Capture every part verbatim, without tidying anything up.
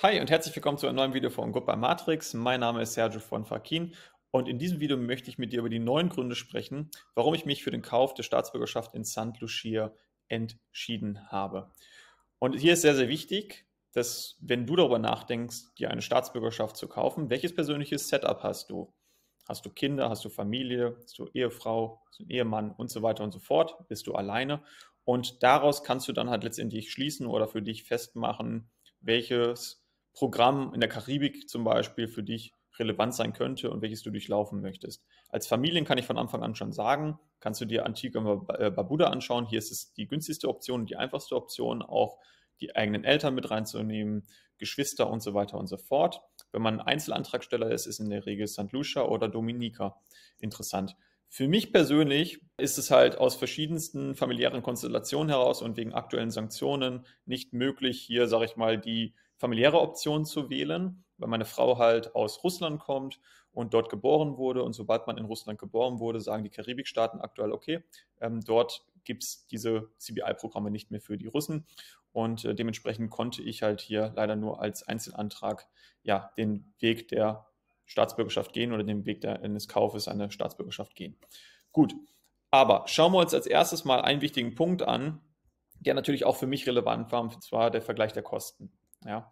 Hi und herzlich willkommen zu einem neuen Video von Goodbye Matrix. Mein Name ist Sergio von Fakin und in diesem Video möchte ich mit dir über die neun Gründe sprechen, warum ich mich für den Kauf der Staatsbürgerschaft in Saint Lucia entschieden habe. Und hier ist sehr, sehr wichtig, dass, wenn du darüber nachdenkst, dir eine Staatsbürgerschaft zu kaufen, welches persönliches Setup hast du? Hast du Kinder, hast du Familie, hast du Ehefrau, hast du einen Ehemann und so weiter und so fort? Bist du alleine? Und daraus kannst du dann halt letztendlich schließen oder für dich festmachen, welches Programm in der Karibik zum Beispiel für dich relevant sein könnte und welches du durchlaufen möchtest. Als Familien kann ich von Anfang an schon sagen, kannst du dir Antigua und Barbuda anschauen. Hier ist es die günstigste Option, die einfachste Option, auch die eigenen Eltern mit reinzunehmen, Geschwister und so weiter und so fort. Wenn man Einzelantragsteller ist, ist in der Regel Saint Lucia oder Dominica interessant. Für mich persönlich ist es halt aus verschiedensten familiären Konstellationen heraus und wegen aktuellen Sanktionen nicht möglich, hier, sage ich mal, die familiäre Option zu wählen, weil meine Frau halt aus Russland kommt und dort geboren wurde. Und sobald man in Russland geboren wurde, sagen die Karibikstaaten aktuell, okay, ähm, dort gibt es diese C B I-Programme nicht mehr für die Russen. Und äh, dementsprechend konnte ich halt hier leider nur als Einzelantrag ja, den Weg der Staatsbürgerschaft gehen oder den Weg des Kaufes einer Staatsbürgerschaft gehen. Gut, aber schauen wir uns als erstes mal einen wichtigen Punkt an, der natürlich auch für mich relevant war, und zwar der Vergleich der Kosten. Ja.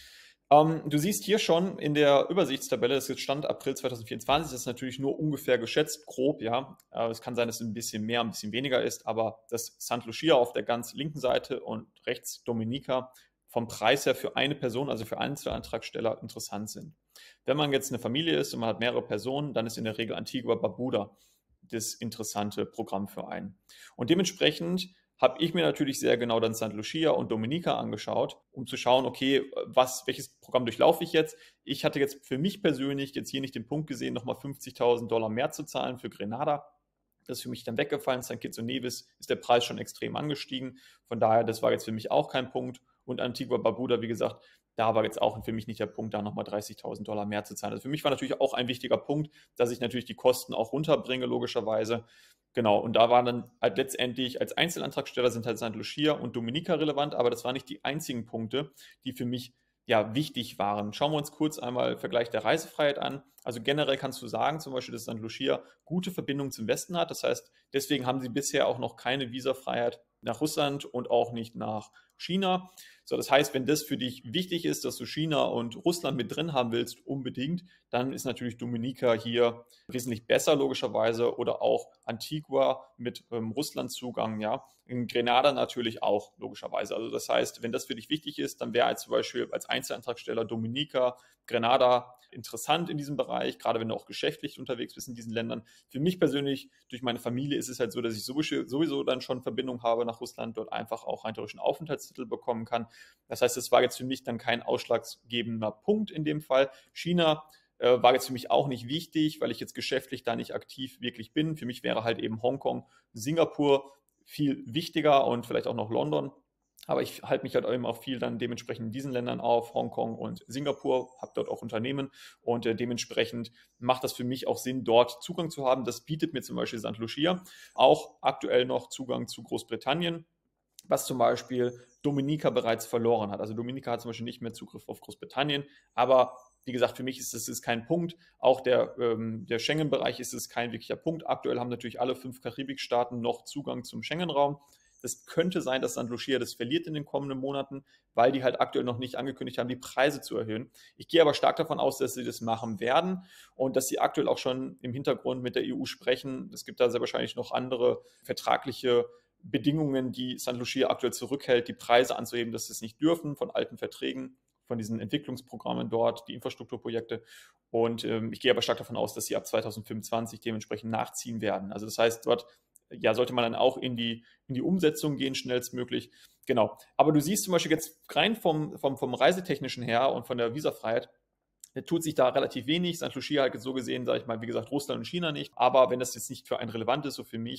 Ähm, du siehst hier schon in der Übersichtstabelle, das ist jetzt Stand April zweitausendvierundzwanzig, das ist natürlich nur ungefähr geschätzt, grob, ja. Es kann sein, dass es ein bisschen mehr, ein bisschen weniger ist, aber das Saint Lucia auf der ganz linken Seite und rechts Dominica vom Preis her für eine Person, also für Einzelantragsteller, interessant sind. Wenn man jetzt eine Familie ist und man hat mehrere Personen, dann ist in der Regel Antigua Barbuda das interessante Programm für einen. Und dementsprechend habe ich mir natürlich sehr genau dann Saint Lucia und Dominica angeschaut, um zu schauen, okay, was, welches Programm durchlaufe ich jetzt? Ich hatte jetzt für mich persönlich jetzt hier nicht den Punkt gesehen, nochmal fünfzigtausend Dollar mehr zu zahlen für Grenada. Das ist für mich dann weggefallen. Saint Kitts und Nevis ist der Preis schon extrem angestiegen. Von daher, das war jetzt für mich auch kein Punkt. Und Antigua Barbuda, wie gesagt, da war jetzt auch für mich nicht der Punkt, da nochmal dreißigtausend Dollar mehr zu zahlen. Also für mich war natürlich auch ein wichtiger Punkt, dass ich natürlich die Kosten auch runterbringe, logischerweise. Genau, und da waren dann halt letztendlich als Einzelantragsteller sind halt Saint Lucia und Dominica relevant, aber das waren nicht die einzigen Punkte, die für mich ja wichtig waren. Schauen wir uns kurz einmal Vergleich der Reisefreiheit an. Also generell kannst du sagen, zum Beispiel, dass Saint Lucia gute Verbindungen zum Westen hat. Das heißt, deswegen haben sie bisher auch noch keine Visafreiheit nach Russland und auch nicht nach China. So, das heißt, wenn das für dich wichtig ist, dass du China und Russland mit drin haben willst, unbedingt, dann ist natürlich Dominica hier wesentlich besser, logischerweise, oder auch Antigua mit ähm, Russlandzugang, ja. In Grenada natürlich auch, logischerweise. Also das heißt, wenn das für dich wichtig ist, dann wäre als zum Beispiel als Einzelantragsteller Dominica, Grenada interessant in diesem Bereich, gerade wenn du auch geschäftlich unterwegs bist in diesen Ländern. Für mich persönlich, durch meine Familie, ist es halt so, dass ich sowieso dann schon Verbindung habe nach Russland, dort einfach auch rein theoretisch einen Aufenthaltstitel bekommen kann. Das heißt, es war jetzt für mich dann kein ausschlaggebender Punkt in dem Fall. China äh, war jetzt für mich auch nicht wichtig, weil ich jetzt geschäftlich da nicht aktiv wirklich bin. Für mich wäre halt eben Hongkong, Singapur viel wichtiger und vielleicht auch noch London. Aber ich halte mich halt eben auch viel dann dementsprechend in diesen Ländern auf, Hongkong und Singapur, habe dort auch Unternehmen und äh, dementsprechend macht das für mich auch Sinn, dort Zugang zu haben. Das bietet mir zum Beispiel Saint Lucia auch aktuell noch Zugang zu Großbritannien, was zum Beispiel Dominica bereits verloren hat. Also Dominica hat zum Beispiel nicht mehr Zugriff auf Großbritannien, aber wie gesagt, für mich ist das ist kein Punkt. Auch der, ähm, der Schengen-Bereich ist es kein wirklicher Punkt. Aktuell haben natürlich alle fünf Karibikstaaten noch Zugang zum Schengen-Raum. Das könnte sein, dass Saint Lucia das verliert in den kommenden Monaten, weil die halt aktuell noch nicht angekündigt haben, die Preise zu erhöhen. Ich gehe aber stark davon aus, dass sie das machen werden und dass sie aktuell auch schon im Hintergrund mit der E U sprechen. Es gibt da sehr wahrscheinlich noch andere vertragliche Bedingungen, die Saint Lucia aktuell zurückhält, die Preise anzuheben, dass sie es nicht dürfen von alten Verträgen, von diesen Entwicklungsprogrammen dort, die Infrastrukturprojekte. Und ähm, ich gehe aber stark davon aus, dass sie ab zweitausendfünfundzwanzig dementsprechend nachziehen werden. Also das heißt, dort ja, sollte man dann auch in die, in die Umsetzung gehen, schnellstmöglich. Genau. Aber du siehst zum Beispiel jetzt rein vom, vom, vom Reisetechnischen her und von der Visafreiheit, tut sich da relativ wenig. Saint Lucia halt so gesehen, sage ich mal, wie gesagt, Russland und China nicht. Aber wenn das jetzt nicht für einen relevant ist, so für mich,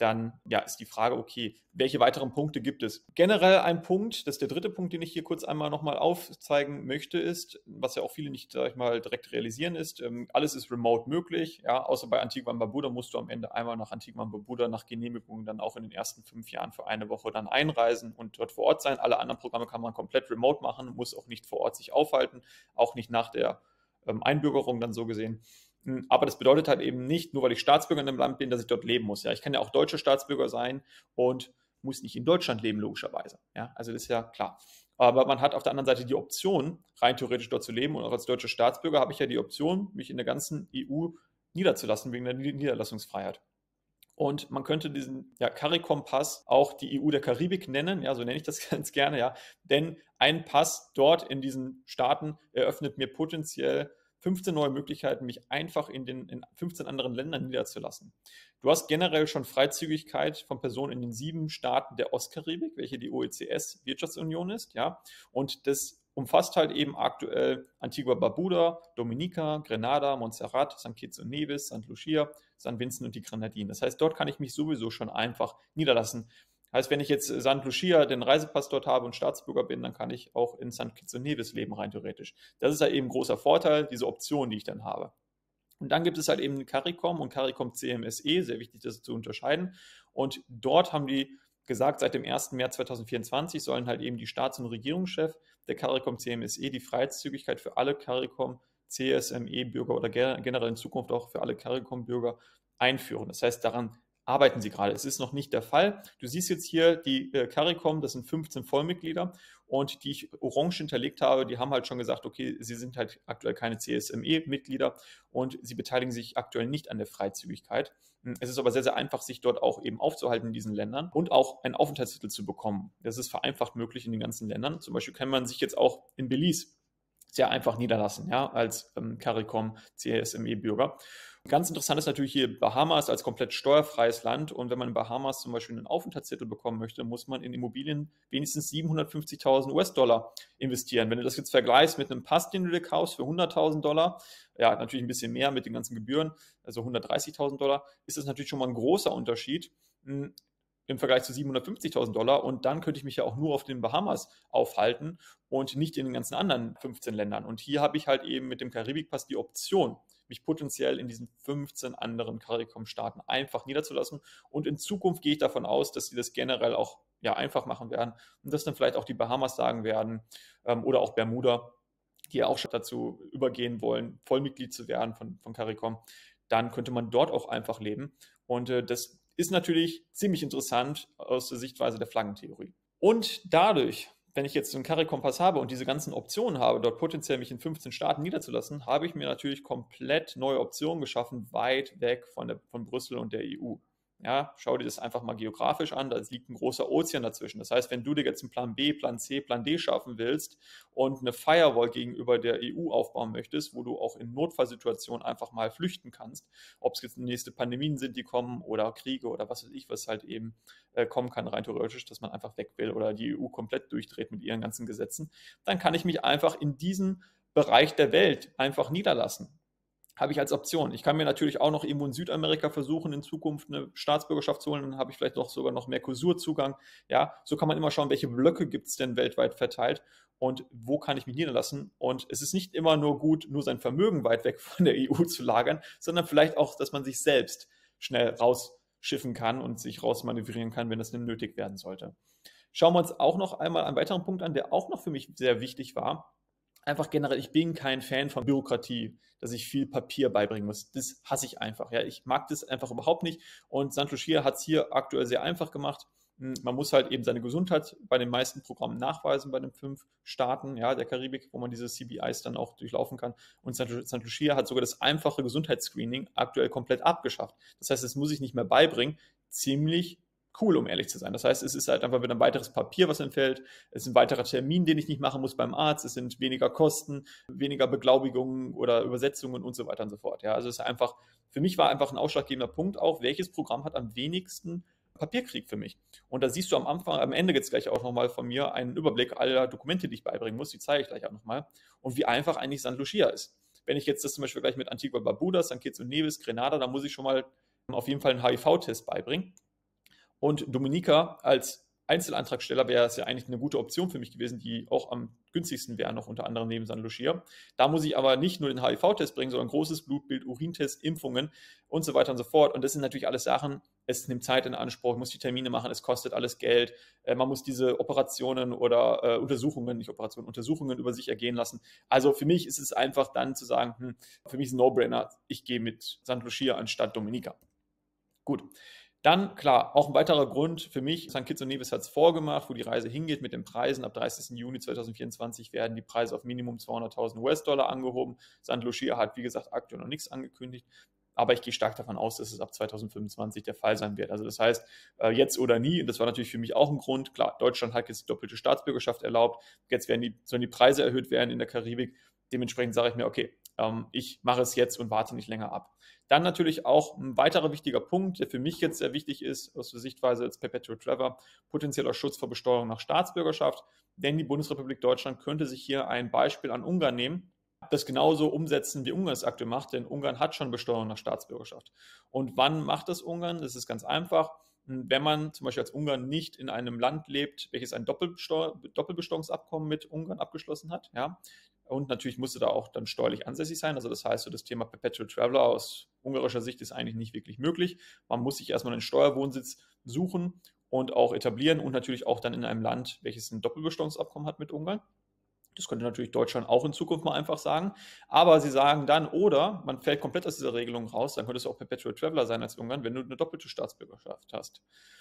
dann ja, ist die Frage, okay, welche weiteren Punkte gibt es? Generell ein Punkt, das ist der dritte Punkt, den ich hier kurz einmal nochmal aufzeigen möchte, ist, was ja auch viele nicht, sag ich mal, direkt realisieren ist, ähm, alles ist remote möglich, ja, außer bei Antigua und Barbuda musst du am Ende einmal nach Antigua und Barbuda nach Genehmigung dann auch in den ersten fünf Jahren für eine Woche dann einreisen und dort vor Ort sein. Alle anderen Programme kann man komplett remote machen, muss auch nicht vor Ort sich aufhalten, auch nicht nach der ähm, Einbürgerung dann so gesehen. Aber das bedeutet halt eben nicht, nur weil ich Staatsbürger in einem Land bin, dass ich dort leben muss. Ja, ich kann ja auch deutscher Staatsbürger sein und muss nicht in Deutschland leben, logischerweise. Ja, also das ist ja klar. Aber man hat auf der anderen Seite die Option, rein theoretisch dort zu leben. Und auch als deutscher Staatsbürger habe ich ja die Option, mich in der ganzen E U niederzulassen, wegen der Niederlassungsfreiheit. Und man könnte diesen ja, CARICOM-Pass auch die E U der Karibik nennen, ja, so nenne ich das ganz gerne, ja. Denn ein Pass dort in diesen Staaten eröffnet mir potenziell fünfzehn neue Möglichkeiten, mich einfach in den in fünfzehn anderen Ländern niederzulassen. Du hast generell schon Freizügigkeit von Personen in den sieben Staaten der Ostkaribik, welche die O E C S-Wirtschaftsunion ist, ja. Und das umfasst halt eben aktuell Antigua Barbuda, Dominica, Grenada, Montserrat, Sankt Kitts und Nevis, Saint Lucia, San Vincent und die Grenadinen. Das heißt, dort kann ich mich sowieso schon einfach niederlassen. Heißt, wenn ich jetzt Saint Lucia den Reisepass dort habe und Staatsbürger bin, dann kann ich auch in Sankt Kitts und Nevis leben, rein theoretisch. Das ist halt eben ein großer Vorteil, diese Option, die ich dann habe. Und dann gibt es halt eben CARICOM und CARICOM C M S E, sehr wichtig, das zu unterscheiden. Und dort haben die gesagt, seit dem ersten März zweitausendvierundzwanzig sollen halt eben die Staats- und Regierungschefs der CARICOM C M S E die Freizügigkeit für alle CARICOM C S M E-Bürger oder generell in Zukunft auch für alle CARICOM-Bürger einführen. Das heißt, daran arbeiten sie gerade. Es ist noch nicht der Fall. Du siehst jetzt hier die äh, CARICOM, das sind fünfzehn Vollmitglieder und die ich orange hinterlegt habe, die haben halt schon gesagt, okay, sie sind halt aktuell keine C S M E-Mitglieder und sie beteiligen sich aktuell nicht an der Freizügigkeit. Es ist aber sehr, sehr einfach, sich dort auch eben aufzuhalten in diesen Ländern und auch einen Aufenthaltstitel zu bekommen. Das ist vereinfacht möglich in den ganzen Ländern. Zum Beispiel kann man sich jetzt auch in Belize sehr einfach niederlassen, ja, als ähm, CARICOM C S M E-Bürger. Ganz interessant ist natürlich hier Bahamas als komplett steuerfreies Land und wenn man in Bahamas zum Beispiel einen Aufenthaltstitel bekommen möchte, muss man in Immobilien wenigstens siebenhundertfünfzigtausend U S-Dollar investieren. Wenn du das jetzt vergleichst mit einem Pass, den du dir kaufst für hunderttausend Dollar, ja, natürlich ein bisschen mehr mit den ganzen Gebühren, also hundertdreißigtausend Dollar, ist das natürlich schon mal ein großer Unterschied im Vergleich zu siebenhundertfünfzigtausend Dollar und dann könnte ich mich ja auch nur auf den Bahamas aufhalten und nicht in den ganzen anderen fünfzehn Ländern. Und hier habe ich halt eben mit dem Karibikpass die Option, mich potenziell in diesen fünfzehn anderen CARICOM-Staaten einfach niederzulassen. Und in Zukunft gehe ich davon aus, dass sie das generell auch ja, einfach machen werden und dass dann vielleicht auch die Bahamas sagen werden ähm, oder auch Bermuda, die ja auch schon dazu übergehen wollen, Vollmitglied zu werden von, von CARICOM. Dann könnte man dort auch einfach leben. Und äh, das ist natürlich ziemlich interessant aus der Sichtweise der Flaggentheorie. Und dadurch, wenn ich jetzt einen CARICOM-Pass habe und diese ganzen Optionen habe, dort potenziell mich in fünfzehn Staaten niederzulassen, habe ich mir natürlich komplett neue Optionen geschaffen, weit weg von, der, von Brüssel und der E U. Ja, schau dir das einfach mal geografisch an, da liegt ein großer Ozean dazwischen. Das heißt, wenn du dir jetzt einen Plan B, Plan C, Plan D schaffen willst und eine Firewall gegenüber der E U aufbauen möchtest, wo du auch in Notfallsituationen einfach mal flüchten kannst, ob es jetzt nächste Pandemien sind, die kommen oder Kriege oder was weiß ich, was halt eben äh, kommen kann, rein theoretisch, dass man einfach weg will oder die E U komplett durchdreht mit ihren ganzen Gesetzen, dann kann ich mich einfach in diesem Bereich der Welt einfach niederlassen. Habe ich als Option. Ich kann mir natürlich auch noch irgendwo in Südamerika versuchen, in Zukunft eine Staatsbürgerschaft zu holen, dann habe ich vielleicht noch sogar noch Mercosur-Zugang. Ja, so kann man immer schauen, welche Blöcke gibt es denn weltweit verteilt und wo kann ich mich niederlassen. Und es ist nicht immer nur gut, nur sein Vermögen weit weg von der E U zu lagern, sondern vielleicht auch, dass man sich selbst schnell rausschiffen kann und sich rausmanövrieren kann, wenn das denn nötig werden sollte. Schauen wir uns auch noch einmal einen weiteren Punkt an, der auch noch für mich sehr wichtig war. Einfach generell, ich bin kein Fan von Bürokratie, dass ich viel Papier beibringen muss. Das hasse ich einfach. Ja, ich mag das einfach überhaupt nicht. Und Saint Lucia hat es hier aktuell sehr einfach gemacht. Man muss halt eben seine Gesundheit bei den meisten Programmen nachweisen, bei den fünf Staaten ja, der Karibik, wo man diese C B Is dann auch durchlaufen kann. Und Saint Lucia hat sogar das einfache Gesundheitsscreening aktuell komplett abgeschafft. Das heißt, das muss ich nicht mehr beibringen. Ziemlich cool, um ehrlich zu sein. Das heißt, es ist halt einfach wieder ein weiteres Papier, was entfällt. Es ist ein weiterer Termin, den ich nicht machen muss beim Arzt. Es sind weniger Kosten, weniger Beglaubigungen oder Übersetzungen und so weiter und so fort. Ja, also es ist einfach, für mich war einfach ein ausschlaggebender Punkt auch, welches Programm hat am wenigsten Papierkrieg für mich. Und da siehst du am Anfang, am Ende jetzt gleich auch nochmal von mir einen Überblick aller Dokumente, die ich beibringen muss. Die zeige ich gleich auch nochmal. Und wie einfach eigentlich Saint Lucia ist. Wenn ich jetzt das zum Beispiel gleich mit Antigua Barbuda, Sankt Kitts und Nevis, Grenada, da muss ich schon mal auf jeden Fall einen H I V-Test beibringen. Und Dominica als Einzelantragsteller wäre es ja eigentlich eine gute Option für mich gewesen, die auch am günstigsten wäre, noch unter anderem neben San Lucia. Da muss ich aber nicht nur den H I V-Test bringen, sondern großes Blutbild, Urintest, Impfungen und so weiter und so fort. Und das sind natürlich alles Sachen, es nimmt Zeit in Anspruch, ich muss die Termine machen, es kostet alles Geld. Äh, man muss diese Operationen oder äh, Untersuchungen, nicht Operationen, Untersuchungen über sich ergehen lassen. Also für mich ist es einfach dann zu sagen, hm, für mich ist ein No-Brainer, ich gehe mit San Lucia anstatt Dominica. Gut. Dann, klar, auch ein weiterer Grund für mich, Sankt Kitts und Nevis hat es vorgemacht, wo die Reise hingeht mit den Preisen. Ab dreißigsten Juni zweitausendvierundzwanzig werden die Preise auf Minimum zweihunderttausend U S-Dollar angehoben. Sankt Lucia hat, wie gesagt, aktuell noch nichts angekündigt. Aber ich gehe stark davon aus, dass es ab zweitausendfünfundzwanzig der Fall sein wird. Also das heißt, jetzt oder nie. Und das war natürlich für mich auch ein Grund. Klar, Deutschland hat jetzt die doppelte Staatsbürgerschaft erlaubt. Jetzt werden die, sollen die Preise erhöht werden in der Karibik. Dementsprechend sage ich mir, okay, ich mache es jetzt und warte nicht länger ab. Dann natürlich auch ein weiterer wichtiger Punkt, der für mich jetzt sehr wichtig ist, aus der Sichtweise als Perpetual Traveler, potenzieller Schutz vor Besteuerung nach Staatsbürgerschaft. Denn die Bundesrepublik Deutschland könnte sich hier ein Beispiel an Ungarn nehmen, das genauso umsetzen, wie Ungarn es aktuell macht, denn Ungarn hat schon Besteuerung nach Staatsbürgerschaft. Und wann macht das Ungarn? Das ist ganz einfach. Wenn man zum Beispiel als Ungarn nicht in einem Land lebt, welches ein Doppelbesteuer Doppelbesteuerungsabkommen mit Ungarn abgeschlossen hat, ja, und natürlich musste da auch dann steuerlich ansässig sein. Also das heißt, so das Thema Perpetual Traveler aus ungarischer Sicht ist eigentlich nicht wirklich möglich. Man muss sich erstmal einen Steuerwohnsitz suchen und auch etablieren und natürlich auch dann in einem Land, welches ein Doppelbesteuerungsabkommen hat mit Ungarn. Das könnte natürlich Deutschland auch in Zukunft mal einfach sagen. Aber sie sagen dann, oder man fällt komplett aus dieser Regelung raus, dann könntest du auch Perpetual Traveler sein als Ungarn, wenn du eine doppelte Staatsbürgerschaft hast.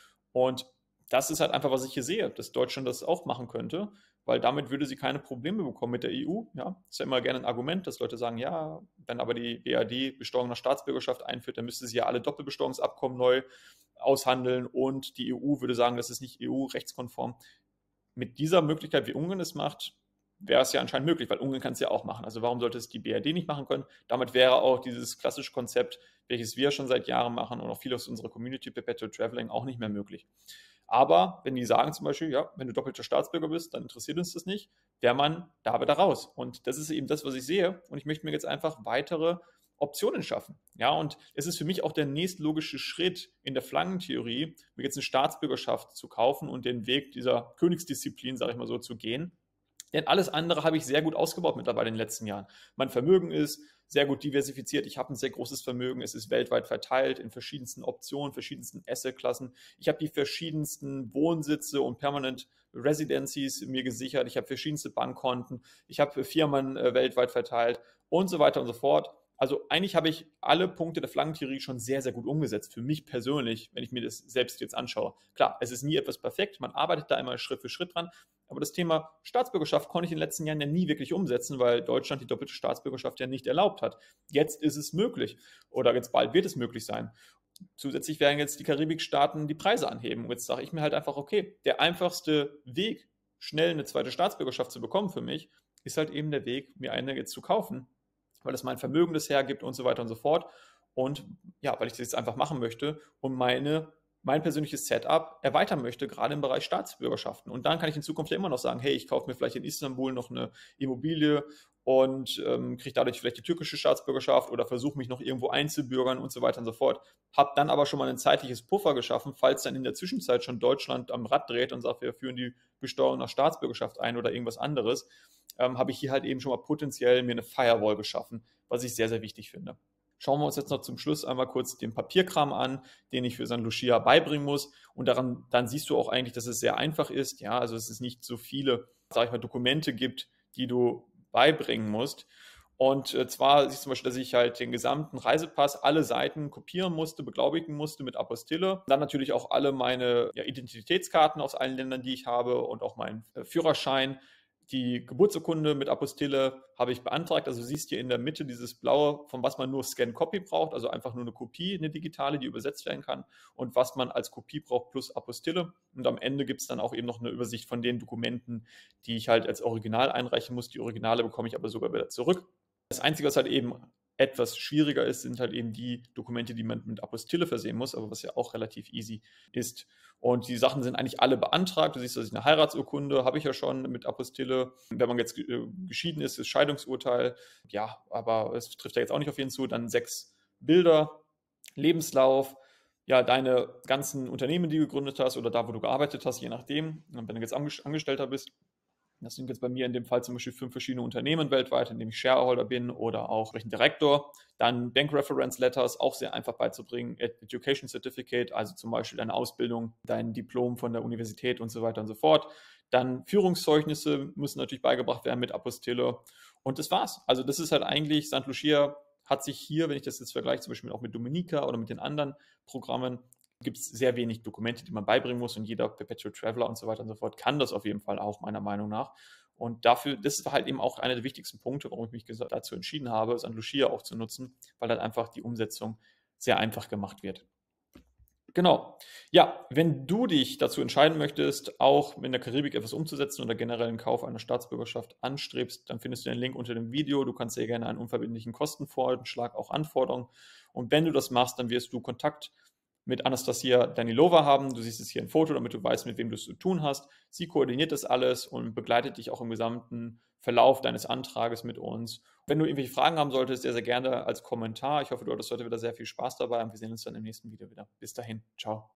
Und das ist halt einfach, was ich hier sehe, dass Deutschland das auch machen könnte, weil damit würde sie keine Probleme bekommen mit der E U. Ja, ist ja immer gerne ein Argument, dass Leute sagen, ja, wenn aber die B R D Besteuerung nach Staatsbürgerschaft einführt, dann müsste sie ja alle Doppelbesteuerungsabkommen neu aushandeln und die E U würde sagen, das ist nicht E U-rechtskonform. Mit dieser Möglichkeit, wie Ungarn es macht, wäre es ja anscheinend möglich, weil Ungarn kann es ja auch machen. Also warum sollte es die B R D nicht machen können? Damit wäre auch dieses klassische Konzept, welches wir schon seit Jahren machen und auch viele aus unserer Community Perpetual Traveling auch nicht mehr möglich. Aber wenn die sagen zum Beispiel, ja, wenn du doppelter Staatsbürger bist, dann interessiert uns das nicht, wäre man da wieder raus. Und das ist eben das, was ich sehe. Und ich möchte mir jetzt einfach weitere Optionen schaffen. Ja, und es ist für mich auch der nächstlogische Schritt in der Flankentheorie, mir jetzt eine Staatsbürgerschaft zu kaufen und den Weg dieser Königsdisziplin, sage ich mal so, zu gehen. Denn alles andere habe ich sehr gut ausgebaut mittlerweile in den letzten Jahren. Mein Vermögen ist sehr gut diversifiziert. Ich habe ein sehr großes Vermögen. Es ist weltweit verteilt in verschiedensten Optionen, verschiedensten Assetklassen. Ich habe die verschiedensten Wohnsitze und Permanent Residencies mir gesichert. Ich habe verschiedenste Bankkonten. Ich habe Firmen äh, weltweit verteilt und so weiter und so fort. Also eigentlich habe ich alle Punkte der Flankentheorie schon sehr, sehr gut umgesetzt. Für mich persönlich, wenn ich mir das selbst jetzt anschaue. Klar, es ist nie etwas perfekt. Man arbeitet da immer Schritt für Schritt dran. Aber das Thema Staatsbürgerschaft konnte ich in den letzten Jahren ja nie wirklich umsetzen, weil Deutschland die doppelte Staatsbürgerschaft ja nicht erlaubt hat. Jetzt ist es möglich oder jetzt bald wird es möglich sein. Zusätzlich werden jetzt die Karibikstaaten die Preise anheben. Und jetzt sage ich mir halt einfach, okay, der einfachste Weg, schnell eine zweite Staatsbürgerschaft zu bekommen für mich, ist halt eben der Weg, mir eine jetzt zu kaufen, weil es mein Vermögen das hergibt und so weiter und so fort. Und ja, weil ich das jetzt einfach machen möchte und meine mein persönliches Setup erweitern möchte, gerade im Bereich Staatsbürgerschaften. Und dann kann ich in Zukunft ja immer noch sagen, hey, ich kaufe mir vielleicht in Istanbul noch eine Immobilie und ähm, kriege dadurch vielleicht die türkische Staatsbürgerschaft oder versuche mich noch irgendwo einzubürgern und so weiter und so fort. Habe dann aber schon mal ein zeitliches Puffer geschaffen, falls dann in der Zwischenzeit schon Deutschland am Rad dreht und sagt, wir führen die Besteuerung nach Staatsbürgerschaft ein oder irgendwas anderes, ähm, habe ich hier halt eben schon mal potenziell mir eine Firewall geschaffen, was ich sehr, sehr wichtig finde. Schauen wir uns jetzt noch zum Schluss einmal kurz den Papierkram an, den ich für San Lucia beibringen muss. Und daran, dann siehst du auch eigentlich, dass es sehr einfach ist. Ja, also dass es nicht so viele, sage ich mal, Dokumente gibt, die du beibringen musst. Und äh, zwar siehst du zum Beispiel, dass ich halt den gesamten Reisepass, alle Seiten kopieren musste, beglaubigen musste mit Apostille. Dann natürlich auch alle meine ja, Identitätskarten aus allen Ländern, die ich habe und auch meinen äh, Führerschein. Die Geburtsurkunde mit Apostille habe ich beantragt. Also du siehst hier in der Mitte dieses blaue, von was man nur Scan-Copy braucht, also einfach nur eine Kopie, eine digitale, die übersetzt werden kann und was man als Kopie braucht plus Apostille. Und am Ende gibt es dann auch eben noch eine Übersicht von den Dokumenten, die ich halt als Original einreichen muss. Die Originale bekomme ich aber sogar wieder zurück. Das Einzige, was halt eben etwas schwieriger ist, sind halt eben die Dokumente, die man mit Apostille versehen muss, aber was ja auch relativ easy ist. Und die Sachen sind eigentlich alle beantragt. Du siehst, dass ich eine Heiratsurkunde habe ich ja schon mit Apostille. Wenn man jetzt geschieden ist, das Scheidungsurteil. Ja, aber es trifft ja jetzt auch nicht auf jeden zu. Dann sechs Bilder, Lebenslauf, ja, deine ganzen Unternehmen, die du gegründet hast oder da, wo du gearbeitet hast, je nachdem, wenn du jetzt Angestellter bist. Das sind jetzt bei mir in dem Fall zum Beispiel fünf verschiedene Unternehmen weltweit, in denen ich Shareholder bin oder auch ein Direktor. Dann Bank Reference Letters, auch sehr einfach beizubringen. Education Certificate, also zum Beispiel deine Ausbildung, dein Diplom von der Universität und so weiter und so fort. Dann Führungszeugnisse müssen natürlich beigebracht werden mit Apostille. Und das war's. Also das ist halt eigentlich, St. Lucia hat sich hier, wenn ich das jetzt vergleiche, zum Beispiel auch mit Dominica oder mit den anderen Programmen, gibt es sehr wenig Dokumente, die man beibringen muss, und jeder Perpetual Traveler und so weiter und so fort kann das auf jeden Fall auch, meiner Meinung nach. Und dafür, das war halt eben auch einer der wichtigsten Punkte, warum ich mich dazu entschieden habe, St. Lucia auch zu nutzen, weil halt einfach die Umsetzung sehr einfach gemacht wird. Genau. Ja, wenn du dich dazu entscheiden möchtest, auch in der Karibik etwas umzusetzen oder generell einen Kauf einer Staatsbürgerschaft anstrebst, dann findest du den Link unter dem Video. Du kannst sehr gerne einen unverbindlichen Kostenvoranschlag auch anfordern. Und wenn du das machst, dann wirst du Kontakt mit Anastasia Danilova haben. Du siehst es hier ein Foto, damit du weißt, mit wem du es zu tun hast. Sie koordiniert das alles und begleitet dich auch im gesamten Verlauf deines Antrages mit uns. Wenn du irgendwelche Fragen haben solltest, sehr, sehr gerne als Kommentar. Ich hoffe, du hattest heute wieder sehr viel Spaß dabei und wir sehen uns dann im nächsten Video wieder. Bis dahin. Ciao.